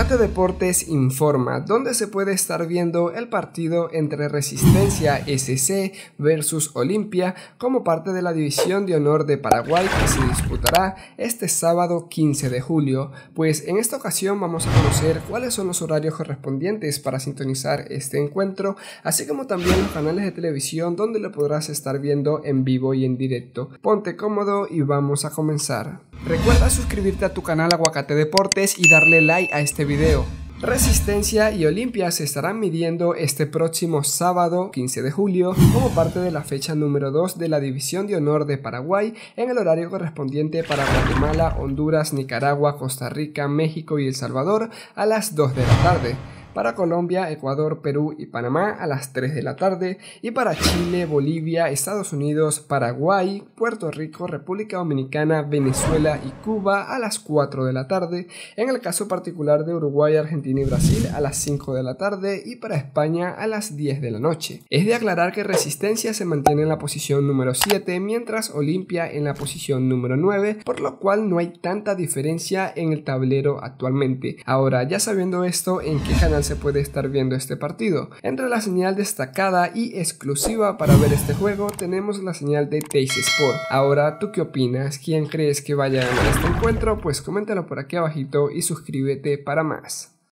Aguacate Deportes informa dónde se puede estar viendo el partido entre Resistencia SC versus Olimpia como parte de la División de Honor de Paraguay que se disputará este sábado 15 de julio. Pues en esta ocasión vamos a conocer cuáles son los horarios correspondientes para sintonizar este encuentro, así como también los canales de televisión donde lo podrás estar viendo en vivo y en directo. Ponte cómodo y vamos a comenzar. Recuerda suscribirte a tu canal Aguacate Deportes y darle like a este video. Resistencia y Olimpia se estarán midiendo este próximo sábado 15 de julio como parte de la fecha número 2 de la División de Honor de Paraguay en el horario correspondiente para Guatemala, Honduras, Nicaragua, Costa Rica, México y El Salvador a las 2 de la tarde. Para Colombia, Ecuador, Perú y Panamá a las 3 de la tarde y para Chile, Bolivia, Estados Unidos, Paraguay, Puerto Rico, República Dominicana, Venezuela y Cuba a las 4 de la tarde, en el caso particular de Uruguay, Argentina y Brasil a las 5 de la tarde y para España a las 10 de la noche. Es de aclarar que Resistencia se mantiene en la posición número 7 mientras Olimpia en la posición número 9, por lo cual no hay tanta diferencia en el tablero actualmente. Ahora, ya sabiendo esto, ¿en qué canal se puede estar viendo este partido? Entre la señal destacada y exclusiva para ver este juego tenemos la señal de Teis Sport. Ahora, ¿tú qué opinas? ¿Quién crees que vaya a ganar este encuentro? Pues coméntalo por aquí abajito y suscríbete para más.